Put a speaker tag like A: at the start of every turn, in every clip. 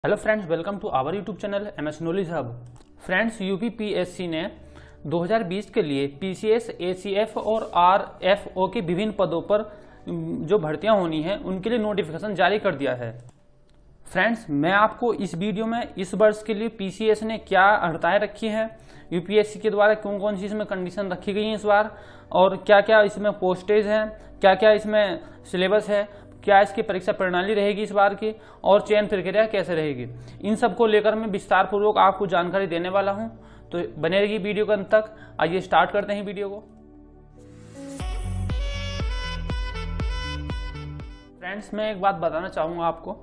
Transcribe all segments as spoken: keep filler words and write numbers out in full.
A: Hello friends, welcome to our YouTube channel M S knowledge hub. Friends, UP PSC ने दो हज़ार बीस के लिए पीसीएस, एसीएफ और आरएफओ के विभिन्न पदों पर जो भर्तियां होनी है उनके लिए नोटिफिकेशन जारी कर दिया है। फ्रेंड्स, मैं आपको इस वीडियो में इस वर्ष के लिए पीसीएस ने क्या हड़ताएं रखी हैं, यूपीएससी के द्वारा कौन कौन सी इसमें कंडीशन रखी गई है इस बार, और क्या क्या इसमें पोस्टेज हैं, क्या क्या इसमें सिलेबस है, क्या इसकी परीक्षा प्रणाली रहेगी इस बार की, और चयन प्रक्रिया कैसे रहेगी, इन सब को लेकर मैं विस्तार पूर्वक आपको जानकारी देने वाला हूं। तो बने रहिए वीडियो के अंत तक। आइए स्टार्ट करते हैं वीडियो को। फ्रेंड्स, मैं एक बात बताना चाहूँगा आपको,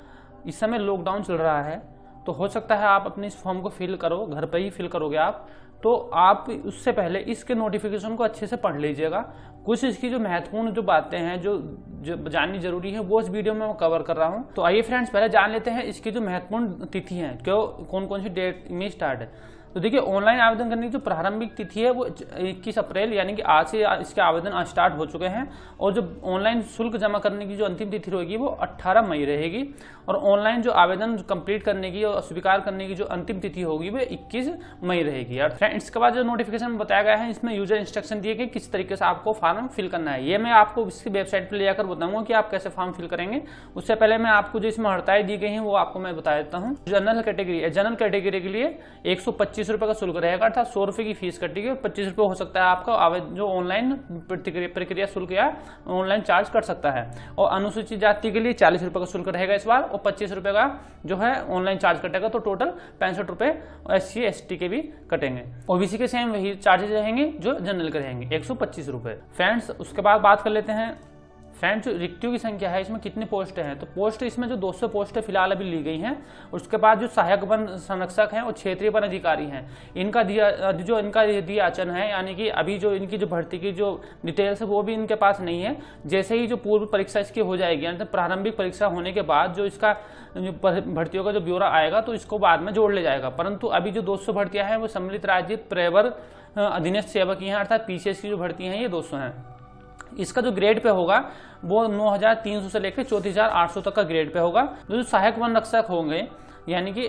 A: इस समय लॉकडाउन चल रहा है, तो हो सकता है आप अपने इस फॉर्म को फिल करो, घर पर ही फिल करोगे आप, तो आप उससे पहले इसके नोटिफिकेशन को अच्छे से पढ़ लीजिएगा। कुछ इसकी जो महत्वपूर्ण जो बातें हैं जो जो जाननी जरूरी है वो इस वीडियो में मैं कवर कर रहा हूं। तो आइए फ्रेंड्स, पहले जान लेते हैं इसकी जो महत्वपूर्ण तिथि है, क्यों कौन कौन सी डेट में स्टार्ट है। तो देखिए, ऑनलाइन आवेदन करने की जो प्रारंभिक तिथि है वो इक्कीस अप्रैल यानी कि आज से इसके आवेदन स्टार्ट हो चुके हैं, और जो ऑनलाइन शुल्क जमा करने की जो अंतिम तिथि रहेगी वो अठारह मई रहेगी, और ऑनलाइन जो आवेदन कंप्लीट करने की और स्वीकार करने की जो अंतिम तिथि होगी वो इक्कीस मई रहेगी। और फ्रेंड्स, इसके बाद जो नोटिफिकेशन बताया गया है इसमें यूजर इंस्ट्रक्शन दिए गए किस तरीके से आपको फॉर्म फिल करना है, ये मैं आपको इसकी वेबसाइट पर ले जाकर बताऊंगा कि आप कैसे फॉर्म फिल करेंगे। उससे पहले मैं आपको जो इसमें हड़ताएं दी गई हैं वो आपको मैं बता देता हूँ। जनरल कैटेगरी है, जनरल कैटेगरी के लिए एक सौ पच्चीस रुपए का शुल्क रहेगा, अर्थात सौ रुपए की फीस कटेगी, और पच्चीस रुपए हो सकता है आपका आवेदन जो ऑनलाइन प्रक्रिया शुल्क या ऑनलाइन चार्ज कर सकता है। और अनुसूचित जाति के लिए चालीस रुपए का शुल्क रहेगा इस बार, और पच्चीस रुपए का जो है ऑनलाइन चार्ज कटेगा, तो टोटल पैंसठ रुपए एस सी एस टी के भी कटेंगे। ओबीसी के सेम वही चार्जेस रहेंगे जो जनरल के रहेंगे, एक सौ पच्चीस रुपए। फ्रेंड्स, उसके बाद बात कर लेते हैं फ्रेंड्स, रिक्तियों की संख्या है, इसमें कितनी पोस्ट हैं। तो पोस्ट इसमें जो दो सौ पोस्ट फिलहाल अभी ली गई हैं। उसके बाद जो सहायक वन संरक्षक हैं और क्षेत्रीय वन अधिकारी हैं, इनका दिया जो इनका दियाचन है, यानी कि अभी जो इनकी जो भर्ती की जो डिटेल्स है वो भी इनके पास नहीं है। जैसे ही जो पूर्व परीक्षा इसकी हो जाएगी, यानी प्रारंभिक परीक्षा होने के बाद जो इसका जो भर्तियों का जो ब्यौरा आएगा तो इसको बाद में जोड़ ले जाएगा। परंतु अभी जो दो सौ भर्तियां हैं वो सम्मिलित राज्य प्रवर अधीनस्थ सेवा की हैं, अर्थात पीसीएस की जो भर्ती हैं ये दो सौ हैं। इसका जो ग्रेड पे होगा वो नौ हज़ार तीन सौ से लेकर चौंतीस हज़ार आठ सौ तक का ग्रेड पे होगा। जो सहायक वन रक्षक होंगे यानी कि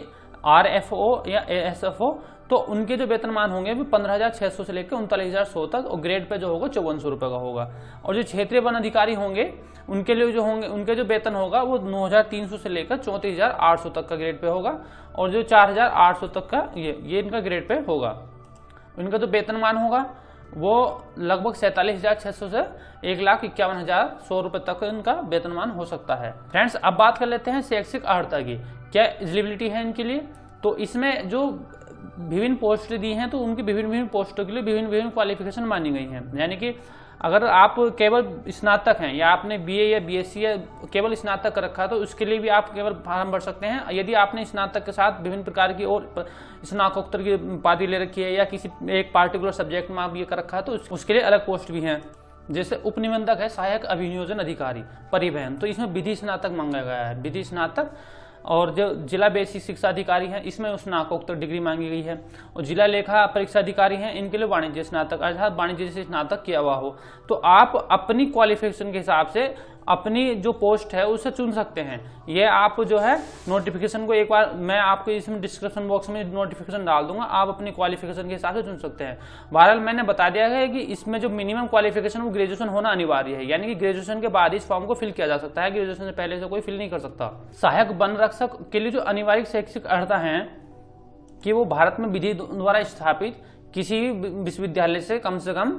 A: आरएफओ या एएसएफओ, तो उनके जो वेतनमान होंगे वो पंद्रह हज़ार छह सौ से लेकर उनतालीस हज़ार सौ तक, और ग्रेड पे जो होगा चौवन सौ रुपए का होगा। और जो क्षेत्रीय वन अधिकारी होंगे उनके लिए जो होंगे उनके जो वेतन होगा वो नौ हज़ार तीन सौ से लेकर चौंतीस हज़ार आठ सौ तक का ग्रेड पे होगा, और जो चार हज़ार आठ सौ तक का ये ये इनका ग्रेड पे होगा। इनका जो वेतनमान होगा वो लगभग सैंतालीस हजार छह सौ से एक लाख इक्यावन हजार सौ रुपए तक इनका वेतनमान हो सकता है। फ्रेंड्स, अब बात कर लेते हैं शैक्षिक अर्हता की, क्या एलिजिबिलिटी है इनके लिए। तो इसमें जो विभिन्न पोस्ट दी हैं तो उनकी विभिन्न विभिन्न पोस्टों के लिए विभिन्न विभिन्न क्वालिफिकेशन मानी गई हैं। यानी कि अगर आप केवल स्नातक हैं या आपने बीए या बीएससी या केवल स्नातक कर रखा है तो उसके लिए भी आप केवल फॉर्म भर सकते हैं। यदि आपने स्नातक के साथ विभिन्न प्रकार की और स्नातकोत्तर की उपाधि ले रखी है या किसी एक पार्टिकुलर सब्जेक्ट में आप ये कर रखा है तो उसके लिए अलग पोस्ट भी हैं। जैसे उपनिबंधक है, सहायक अभिनियोजन अधिकारी परिवहन, तो इसमें विधि स्नातक मांगा गया है, विधि स्नातक। और जो जिला बेसिक शिक्षा अधिकारी हैं इसमें स्नातकोत्तर डिग्री मांगी गई है, और जिला लेखा परीक्षा अधिकारी हैं इनके लिए वाणिज्य स्नातक अर्थात वाणिज्य से स्नातक किया हुआ हो। तो आप अपनी क्वालिफिकेशन के हिसाब से अपनी जो पोस्ट है उसे चुन सकते हैं। ये आप जो है नोटिफिकेशन को एक बार मैं आपको इसमें डिस्क्रिप्शन बॉक्स में नोटिफिकेशन डाल दूंगा, आप अपनी क्वालिफिकेशन के हिसाब से चुन सकते हैं। बहरहाल मैंने बता दिया है कि इसमें जो मिनिमम क्वालिफिकेशन वो ग्रेजुएशन होना अनिवार्य है, यानी कि ग्रेजुएशन के बाद इस फॉर्म को फिल किया जा सकता है, ग्रेजुएशन से पहले से कोई फिल नहीं कर सकता। सहायक वन रक्षक के लिए जो अनिवार्य शैक्षिक अर्हता है कि वो भारत में विधि द्वारा स्थापित किसी विश्वविद्यालय से कम से कम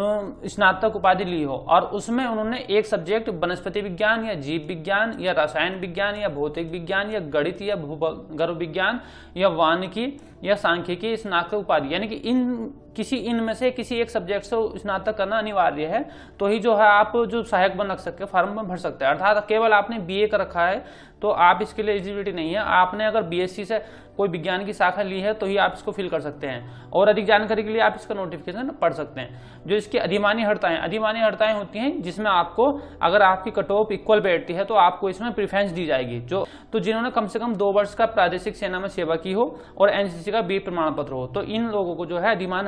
A: स्नातक उपाधि ली हो, और उसमें उन्होंने एक सब्जेक्ट वनस्पति विज्ञान या जीव विज्ञान या रसायन विज्ञान या भौतिक विज्ञान या गणित या भूगर्भ विज्ञान या वानिकी या सांख्यिकी स्नातक उपाधि, यानी कि इन किसी इनमें से किसी एक सब्जेक्ट से स्नातक करना अनिवार्य है, तो ही जो है आप जो सहायक वन रक्षक के फॉर्म में भर सकते हैं। अर्थात केवल आपने बीए कर रखा है तो आप इसके लिए एलिजिबिलिटी नहीं है। आपने अगर बीएससी से कोई विज्ञान की शाखा ली है तो ही आप इसको फिल कर सकते हैं, और अधिक जानकारी के लिए आप इसका नोटिफिकेशन पढ़ सकते हैं। जो इसकी अधिमानी हड़ताएं अधिमानी हड़ताएं होती हैं जिसमें आपको अगर आपकी कट ऑफ इक्वल बैठती है तो आपको इसमें प्रेफरेंस दी जाएगी। जो तो जिन्होंने कम से कम दो वर्ष का प्रादेशिक सेना में सेवा की हो और एनसीसी का बी प्रमाण पत्र हो, तो इन लोगों को जो है अधिमानी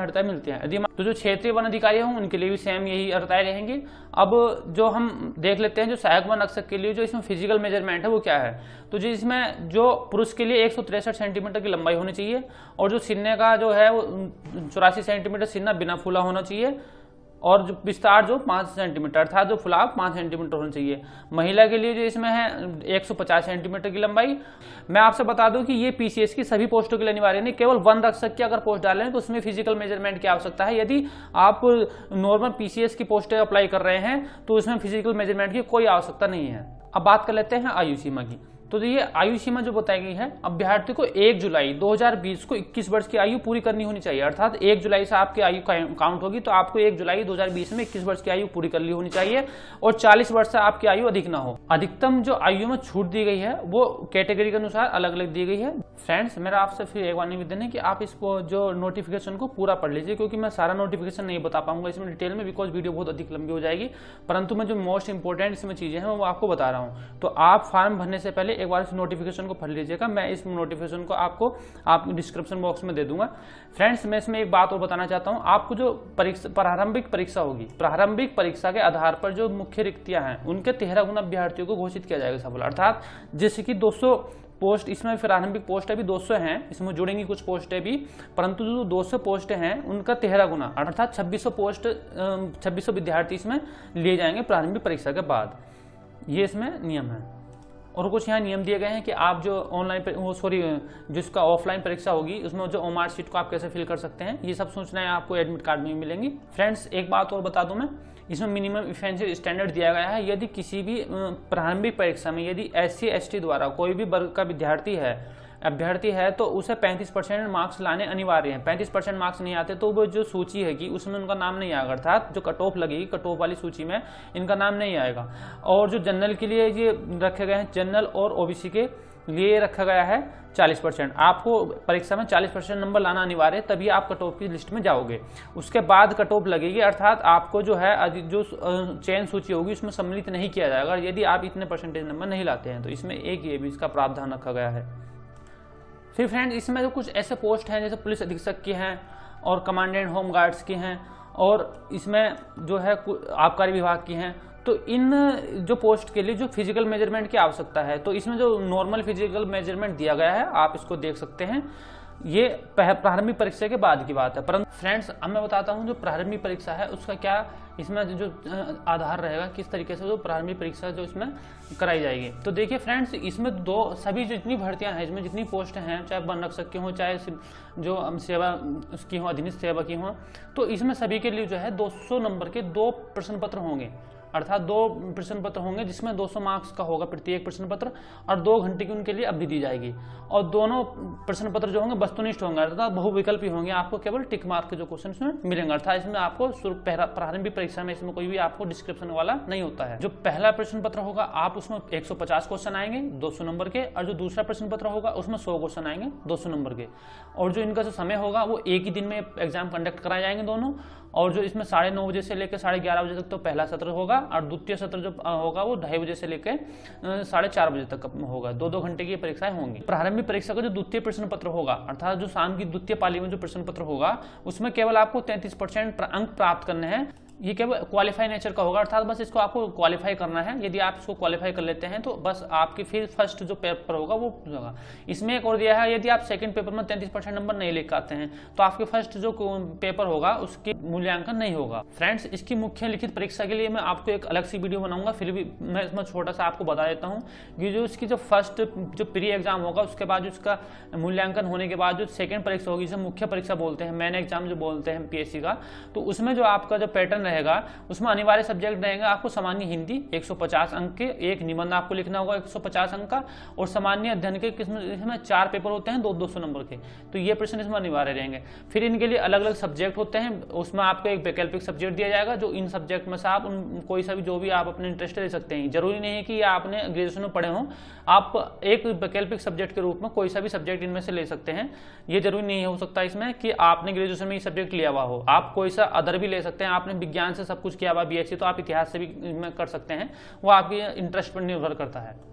A: अर्थाएं मिलती हैं। यदि तो जो क्षेत्रीय वन अधिकारी होंगे उनके लिए भी सेम यही अर्थाएं रहेंगी। अब जो हम देख लेते हैं जो सहायक वन रक्षक के लिए जो इसमें फिजिकल मेजरमेंट है वो क्या है। तो जो इसमें जो पुरुष के लिए एक सौ तिरसठ सेंटीमीटर की लंबाई होनी चाहिए और जो सीने का जो है वो चौरासी सेंटीमीटर सीना बिना फूला होना चाहिए और जो विस्तार जो पाँच सेंटीमीटर अर्थात जो फुलाव पाँच सेंटीमीटर होना चाहिए। महिला के लिए जो इसमें है एक सौ पचास सेंटीमीटर की लंबाई। मैं आपसे बता दूं कि ये पीसीएस की सभी पोस्टों के लिए अनिवार्य नहीं, केवल वन रक्षक की अगर पोस्ट डालें तो उसमें फिजिकल मेजरमेंट की आवश्यकता है। यदि आप नॉर्मल पीसीएस की पोस्टें अप्लाई कर रहे हैं तो उसमें फिजिकल मेजरमेंट की कोई आवश्यकता नहीं है। अब बात कर लेते हैं आयु सीमा की। तो ये आयु सीमा जो बताई गई है, अभ्यर्थी को एक जुलाई दो हज़ार बीस को इक्कीस वर्ष की आयु पूरी करनी होनी चाहिए। अर्थात एक जुलाई से आपकी आयु काउंट होगी तो आपको एक जुलाई दो हज़ार बीस में इक्कीस वर्ष की आयु पूरी कर ली होनी चाहिए और चालीस वर्ष से आपकी आयु अधिक ना हो। अधिकतम जो आयु में छूट दी गई है वो कैटेगरी के अनुसार अलग अलग दी गई है। फ्रेंड्स, मेरा आपसे फिर एक बार निवेदन है कि आप इस जो नोटिफिकेशन को पूरा पढ़ लीजिए, क्योंकि मैं सारा नोटिफिकेशन नहीं बता पाऊंगा इसमें डिटेल में, बिकॉज वीडियो बहुत अधिक लंबी हो जाएगी। परंतु मैं जो मोस्ट इंपॉर्टेंट इसमें चीजें हैं वो आपको बता रहा हूँ। तो आप फॉर्म भरने से पहले एक बार इस नोटिफिकेशन को पढ़ लीजिएगा। मैं इस नोटिफिकेशन को आपको आपको डिस्क्रिप्शन बॉक्स में दे दूंगा। फ्रेंड्स, मैं इसमें एक बात और बताना चाहता हूं, आपको जो परीक्षा प्रारंभिक परीक्षा होगी, प्रारंभिक परीक्षा के आधार पर जो मुख्य रिक्तियां हैं उनके तेरह गुना अभ्यर्थियों को घोषित किया जाएगा सफल। अर्थात जैसे कि दो सौ पोस्ट इसमें प्रारंभिक पोस्ट अभी दो सौ हैं, इसमें जुड़ेंगी कुछ पोस्टें भी, परंतु जो दो सौ पोस्टें हैं उनका तेरह गुना अर्थात छब्बीस सौ पोस्ट छब्बीस सौ विद्यार्थी इसमें लिए जाएंगे प्रारंभिक परीक्षा के बाद। ये इसमें नियम है। और कुछ यहाँ नियम दिए गए हैं कि आप जो ऑनलाइन वो सॉरी जिसका ऑफलाइन परीक्षा होगी उसमें जो ओमार शीट को आप कैसे फिल कर सकते हैं, ये सब सूचनाएं आपको एडमिट कार्ड में मिलेंगी। फ्रेंड्स, एक बात और बता दूं मैं, इसमें मिनिमम इफेंसिव स्टैंडर्ड दिया गया है। यदि किसी भी प्रारंभिक परीक्षा में यदि एस सी एस टी द्वारा कोई भी वर्ग का विद्यार्थी है अभ्यर्थी है तो उसे पैंतीस परसेंट मार्क्स लाने अनिवार्य हैं। पैंतीस परसेंट मार्क्स नहीं आते तो वो जो सूची है कि उसमें उनका नाम नहीं आएगा, अर्थात जो कट ऑफ लगेगी कट ऑफ वाली सूची में इनका नाम नहीं आएगा। और जो जनरल के लिए ये रखे गए हैं, जनरल और ओबीसी के लिए रखा गया है चालीस परसेंट। आपको परीक्षा में चालीस परसेंट नंबर लाना अनिवार्य है, तभी आप कट ऑफ की लिस्ट में जाओगे। उसके बाद कट ऑफ लगेगी, अर्थात आपको जो है जो चयन सूची होगी उसमें सम्मिलित नहीं किया जाएगा यदि आप इतने परसेंटेज नंबर नहीं लाते हैं। तो इसमें एक ये भी इसका प्रावधान रखा गया है। फिर फ्रेंड, इसमें जो कुछ ऐसे पोस्ट हैं जैसे पुलिस अधीक्षक की हैं और कमांडेंट होम गार्ड्स की हैं और इसमें जो है आबकारी विभाग की हैं, तो इन जो पोस्ट के लिए जो फिजिकल मेजरमेंट की आवश्यकता है, तो इसमें जो नॉर्मल फिजिकल मेजरमेंट दिया गया है आप इसको देख सकते हैं। ये प्रारंभिक परीक्षा के बाद की बात है। परंतु फ्रेंड्स, अब मैं बताता हूँ जो प्रारंभिक परीक्षा है उसका क्या इसमें जो आधार रहेगा, किस तरीके से जो प्रारंभिक परीक्षा जो इसमें कराई जाएगी। तो देखिए फ्रेंड्स, इसमें दो सभी जितनी भर्तियां हैं, इसमें जितनी पोस्ट हैं, चाहे वन रक्षक की हो चाहे जो सेवा उसकी हो, अधीनस्थ सेवा की हो, तो इसमें सभी के लिए जो है दो सौ नंबर के दो प्रश्न पत्र होंगे। अर्थात दो प्रश्न पत्र होंगे जिसमें दो सौ मार्क्स का होगा प्रत्येक प्रश्न पत्र और दो घंटे की उनके लिए अवधि दी जाएगी। और दोनों प्रश्न पत्र जो होंगे वस्तुनिष्ठ होंगे, अर्थात बहुविकल्पी होंगे। आपको केवल टिक मार्क के जो क्वेश्चन इसमें मिलेंगे, अर्थात इसमें आपको प्रारंभिक परीक्षा में इसमें कोई भी आपको डिस्क्रिप्शन वाला नहीं होता है। जो पहला प्रश्न पत्र होगा आप उसमें एक सौ पचास क्वेश्चन आएंगे दो सौ नंबर के, और जो दूसरा प्रश्न पत्र होगा उसमें सौ क्वेश्चन आएंगे दो सौ नंबर के। और जो इनका जो समय होगा वो एक ही दिन में एग्जाम कंडक्ट कराए जाएंगे दोनों। और जो इसमें साढ़े नौ बजे से लेकर साढ़े ग्यारह बजे तक तो पहला सत्र होगा और द्वितीय सत्र जो होगा वो ढाई बजे से लेकर साढ़े चार बजे तक होगा। दो दो घंटे की परीक्षाएं होंगी। प्रारंभिक परीक्षा का जो द्वितीय प्रश्न पत्र होगा, अर्थात जो शाम की द्वितीय पाली में जो प्रश्न पत्र होगा उसमें केवल आपको तैंतीस परसेंट अंक प्राप्त करने हैं। ये केवल क्वालिफाई नेचर का होगा, अर्थात बस इसको आपको क्वालिफाई करना है। यदि आप इसको क्वालिफाई कर लेते हैं तो बस आपकी फिर फर्स्ट जो पेपर होगा वो होगा। इसमें एक और दिया है, यदि आप सेकंड पेपर में तैंतीस परसेंट नंबर नहीं लेकर आते हैं तो आपके फर्स्ट जो पेपर होगा उसके मूल्यांकन नहीं होगा। फ्रेंड्स, इसकी मुख्य लिखित परीक्षा के लिए मैं आपको एक अलग सी वीडियो बनाऊंगा, फिर भी मैं इसमें छोटा सा आपको बता देता हूँ कि जो इसकी जो फर्स्ट जो प्री एग्जाम होगा उसके बाद उसका मूल्यांकन होने के बाद जो सेकंड परीक्षा होगी, जिसे मुख्य परीक्षा बोलते हैं, मेन एग्जाम जो बोलते हैं पीएससी का, तो उसमें जो आपका जो पैटर्न रहेगा उसमें अनिवार्य सब्जेक्ट रहेंगे आपको सामान्य हिंदी एक सौ पचास अंक के, एक निबंध आपको लिखना होगा एक सौ पचास अंक का, और सामान्य अध्ययन के इसमें चार पेपर होते हैं दो दो सौ नंबर के, तो ये प्रश्न इसमें अनिवार्य रहेंगे। फिर इनके लिए अलग अलग सब्जेक्ट होते हैं, उसमें आपको एक वैकल्पिक सब्जेक्ट दिया जाएगा जो इन सब्जेक्ट में से आप उन कोई सा भी जो भी आप अपने इंटरेस्ट ले सकते हैं। जरूरी नहीं है कि आपने ग्रेजुएशन में पढ़े हों, आप एक वैकल्पिक सब्जेक्ट के रूप में कोई सा भी सब्जेक्ट इनमें से ले सकते हैं। ये जरूरी नहीं हो सकता इसमें कि आपने ग्रेजुएशन में ये सब्जेक्ट लिया हुआ हो, आप कोई सा अदर भी ले सकते हैं। आपने विज्ञान से सब कुछ किया हुआ बीएससी, तो आप इतिहास से भी कर सकते हैं, वो आपके इंटरेस्ट पर निर्भर करता है।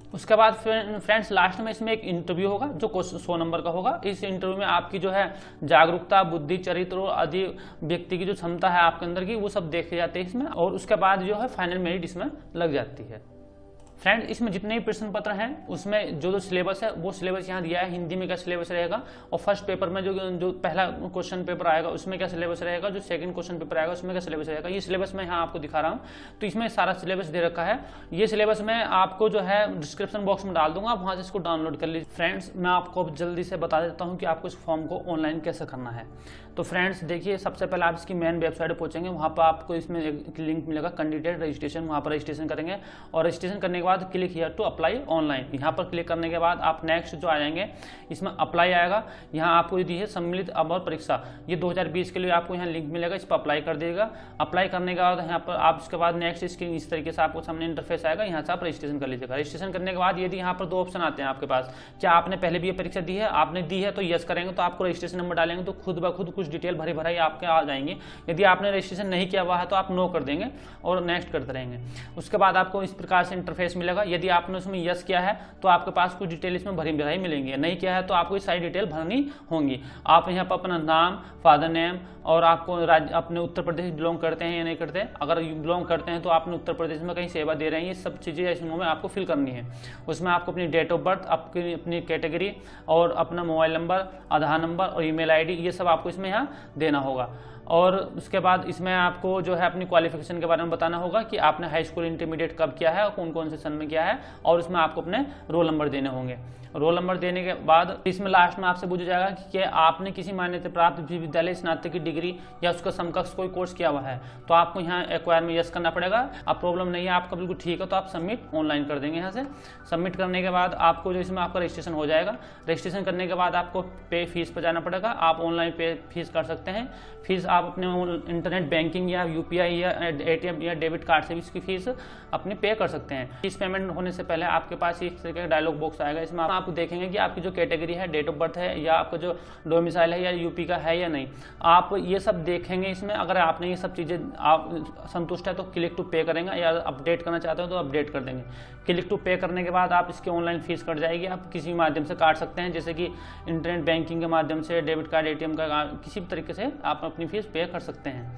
A: उसके बाद फ्रेंड्स लास्ट में इसमें एक इंटरव्यू होगा जो क्वेश्चन सौ नंबर का होगा। इस इंटरव्यू में आपकी जो है जागरूकता, बुद्धि, चरित्र और आदि व्यक्ति की जो क्षमता है आपके अंदर की, वो सब देखे जाते हैं इसमें। और उसके बाद जो है फाइनल मेरिट इसमें लग जाती है। फ्रेंड इसमें जितने भी प्रश्न पत्र हैं उसमें जो जो सिलेबस है वो सिलेबस यहाँ दिया है। हिंदी में क्या सिलेबस रहेगा, और फर्स्ट पेपर में जो जो पहला क्वेश्चन पेपर आएगा उसमें क्या सिलेबस रहेगा, जो सेकंड क्वेश्चन पेपर आएगा उसमें क्या सिलेबस रहेगा, ये सिलेबस मैं यहाँ आपको दिखा रहा हूँ। तो इसमें सारा सिलेबस दे रखा है। ये सिलेबस मैं आपको जो है डिस्क्रिप्शन बॉक्स में डाल दूंगा, आप वहाँ से इसको डाउनलोड कर लीजिए। फ्रेंड्स मैं आपको जल्दी से बता देता हूँ कि आपको इस फॉर्म को ऑनलाइन कैसे करना है। तो फ्रेंड्स देखिए, सबसे पहले आप इसकी मेन वेबसाइट पर पहुंचेंगे, वहाँ पर आपको इसमें एक लिंक मिलेगा कैंडिडेट रजिस्ट्रेशन, वहाँ पर रजिस्ट्रेशन करेंगे और रजिस्ट्रेशन करने के बाद click here to apply online. यहाँ पर क्लिक करने के बाद आप नेक्स्ट जो आ जाएंगे, इसमें अप्लाई आएगा। यहाँ आपको दी है सम्मिलित अवर परीक्षा, ये दो हज़ार बीस के लिए आपको यहाँ लिंक मिलेगा, इस पर अप्लाई कर देगा। अप्लाई करने के बाद यहाँ पर आप इसके बाद नेक्स्ट इसकी इस तरीके से आपको सामने इंटरफेस आएगा, यहाँ से आप रजिस्ट्रेशन कर लीजिएगा। रजिस्ट्रेशन करने के बाद यदि यहाँ पर दो ऑप्शन आते हैं आपके पास, क्या आपने पहले भी ये परीक्षा दी है, आपने दी है तो यस करेंगे, तो आपको रजिस्ट्रेशन नंबर डालेंगे तो खुद ब खुद कुछ डिटेल भरी भराई आपके आ जाएंगे। यदि आपने रजिस्ट्रेशन नहीं किया हुआ है तो आप नो कर देंगे और नेक्स्ट करते रहेंगे। उसके बाद आपको इस प्रकार से इंटरफेस मिलेगा। यदि आपने उसमें यस किया है तो आपके पास कुछ डिटेल इसमें भरी भराई मिलेंगी, नहीं किया है तो आपको ये सारी डिटेल भरनी होंगी। आप यहाँ पर अपना नाम, फादर नेम और आपको राज्य अपने उत्तर प्रदेश बिलोंग करते हैं या नहीं करते, अगर बिलोंग करते हैं तो आपने उत्तर प्रदेश में कहीं सेवा दे रहे हैं, ये सब चीज़ें इसमें में आपको फिल करनी है। उसमें आपको अपनी डेट ऑफ बर्थ, आपकी अपनी कैटेगरी और अपना मोबाइल नंबर, आधार नंबर और ईमेल आईडी, ये सब आपको इसमें यहाँ देना होगा। और उसके बाद इसमें आपको जो है अपनी क्वालिफिकेशन के बारे में बताना होगा कि आपने हाई स्कूल इंटरमीडिएट कब किया है और कौन कौन से सन में किया है, और उसमें आपको अपने रोल नंबर देने होंगे। रोल नंबर देने के बाद इसमें लास्ट में आपसे पूछा जाएगा कि क्या आपने किसी मान्यता प्राप्त विश्वविद्यालय स्नातक की डिग्री या उसका समकक्ष कोई कोर्स किया हुआ है, तो आपको यहाँ एक्वायर में यस करना पड़ेगा। अब प्रॉब्लम नहीं है आपका, बिल्कुल ठीक है, तो आप सबमिट ऑनलाइन कर देंगे। यहाँ से सबमिट करने के बाद आपको जो इसमें आपका रजिस्ट्रेशन हो जाएगा। रजिस्ट्रेशन करने के बाद आपको पे फीस पर जाना पड़ेगा। आप ऑनलाइन पे फीस कर सकते हैं। फीस आप अपने इंटरनेट बैंकिंग या यूपीआई या एटीएम या डेबिट कार्ड से भी इसकी फीस अपनी पे कर सकते हैं। फीस पेमेंट होने से पहले आपके पास इस तरह का डायलॉग बॉक्स आएगा, इसमें आप देखेंगे कि आपकी जो कैटेगरी है, डेट ऑफ बर्थ है या आपका जो डोमिसाइल है या यूपी का है या नहीं, आप ये सब देखेंगे इसमें। अगर आपने ये सब चीज़ें आप संतुष्ट है तो क्लिक टू पे करेंगे, या अपडेट करना चाहते हो तो अपडेट कर देंगे। क्लिक टू पे करने के बाद आप इसकी ऑनलाइन फीस कट जाएगी। आप किसी माध्यम से काट सकते हैं, जैसे कि इंटरनेट बैंकिंग के माध्यम से, डेबिट कार्ड, एटीएम का, किसी भी तरीके से आप अपनी फीस पे कर सकते हैं।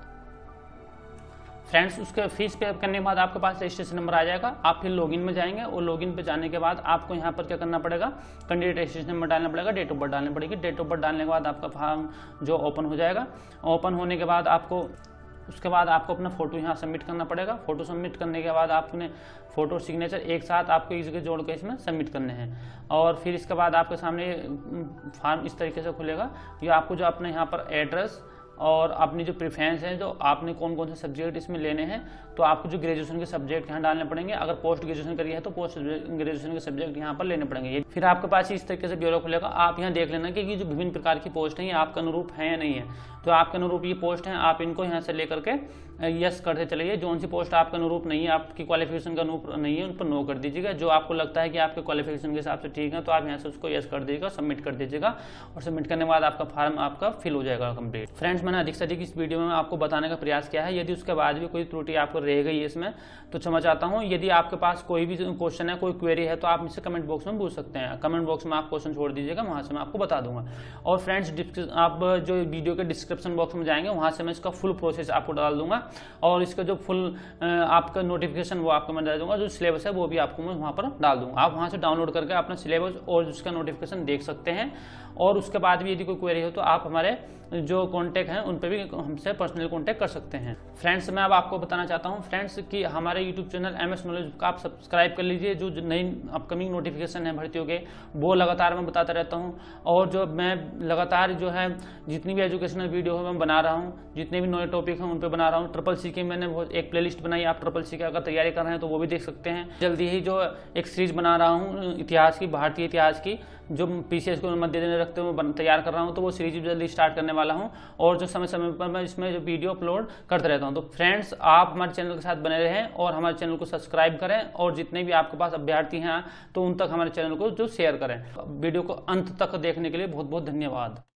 A: फ्रेंड्स उसके फीस पे करने के बाद आपके पास रजिस्ट्रेशन नंबर आ जाएगा। आप फिर लॉगिन में जाएंगे और लॉगिन पे जाने के बाद आपको यहाँ पर क्या करना पड़ेगा, कैंडिडेट रजिस्ट्रेशन नंबर डालना पड़ेगा, डेट ऑफ बर्थ डालनी पड़ेगी। डेट ऑफ बर्थ डालने के बाद आपका फॉर्म जो ओपन हो जाएगा। ओपन होने के बाद आपको उसके बाद आपको अपना फोटो यहाँ सबमिट करना पड़ेगा। फोटो सबमिट करने के बाद आपने फोटो सिग्नेचर एक साथ आपको इस जगह जोड़ के इसमें सबमिट करने हैं। और फिर इसके बाद आपके सामने फॉर्म इस तरीके से खुलेगा। ये आपको जो अपने यहाँ पर एड्रेस और अपनी जो प्रेफरेंस है, जो आपने कौन कौन से सब्जेक्ट इसमें लेने हैं, तो आपको जो ग्रेजुएशन के सब्जेक्ट यहाँ डालने पड़ेंगे। अगर पोस्ट ग्रेजुएशन करी है तो पोस्ट ग्रेजुएशन के सब्जेक्ट यहाँ पर लेने पड़ेंगे। फिर आपके पास इस तरीके से ब्यूरो खुलेगा। आप यहाँ देख लेना कि ये जो विभिन्न प्रकार की पोस्ट हैं ये आपके अनुरूप है या नहीं है। तो आपके अनुरूप ये पोस्ट हैं, आप इनको यहाँ से लेकर के यस करते चलिए। जो सी पोस्ट आपके अनुरूप नहीं है, आपकी क्वालिफिकेशन का अनुरूप नहीं है, उन पर नो कर दीजिएगा। जो आपको लगता है कि आपके क्वालिफिकेशन के हिसाब से ठीक है तो आप यहाँ से उसको यस कर दीजिएगा, सबमिट कर दीजिएगा। और सबमिट करने के बाद आपका फॉर्म आपका फिल हो जाएगा कंप्लीट। फ्रेंड्स मैंने अधिक से अधिक इस वीडियो में आपको बताने का प्रयास किया है। यदि उसके बाद भी कोई त्रुटि आपको रह गई है इसमें तो क्षमा चाहता हूँ। यदि आपके पास कोई भी क्वेश्चन है, कोई क्वेरी है, तो आप मुझसे कमेंट बॉक्स में पूछ सकते हैं। कमेंट बॉक्स में आप क्वेश्चन छोड़ दीजिएगा, वहाँ से मैं आपको बता दूंगा। और फ्रेंड्स आप जो वीडियो के डिस्क्रिप्शन बॉक्स में जाएंगे वहाँ से मैं इसका फुल प्रोसेस आपको डाल दूंगा, और इसका जो फुल आपका नोटिफिकेशन वो आपको मैं डाल दूंगा। जो सिलेबस है वो भी आपको मैं वहाँ पर डाल दूंगा। आप वहाँ से डाउनलोड करके अपना सिलेबस और उसका नोटिफिकेशन देख सकते हैं। और उसके बाद भी यदि कोई क्वेरी हो तो आप हमारे जो कॉन्टैक्ट हैं उन पर भी हमसे पर्सनल कॉन्टैक्ट कर सकते हैं। फ्रेंड्स मैं अब आपको बताना चाहता हूं फ्रेंड्स कि हमारे YouTube channel M S knowledge का आप सब्सक्राइब कर लीजिए। जो नई अपकमिंग नोटिफिकेशन है भर्तियों के वो लगातार मैं बताता रहता हूं। और जो मैं लगातार जो है जितनी भी एजुकेशनल वीडियो है मैं बना रहा हूँ, जितने भी नए टॉपिक हैं उन पर बना रहा हूँ। ट्रिपल सी की मैंने बहुत एक प्ले लिस्ट बनाई, आप ट्रिपल सी की अगर तैयारी कर रहे हैं तो वो भी देख सकते हैं। जल्दी ही जो एक सीरीज बना रहा हूँ इतिहास की, भारतीय इतिहास की, जो पीसीएस को मद्देनजर रखते हुए मैं तैयार कर रहा हूं, तो वो सीरीज भी जल्दी स्टार्ट करने वाला हूं। और जो समय समय पर मैं इसमें जो वीडियो अपलोड करते रहता हूं। तो फ्रेंड्स आप हमारे चैनल के साथ बने रहें और हमारे चैनल को सब्सक्राइब करें, और जितने भी आपके पास अभ्यर्थी हैं तो उन तक हमारे चैनल को जो शेयर करें। वीडियो को अंत तक देखने के लिए बहुत बहुत धन्यवाद।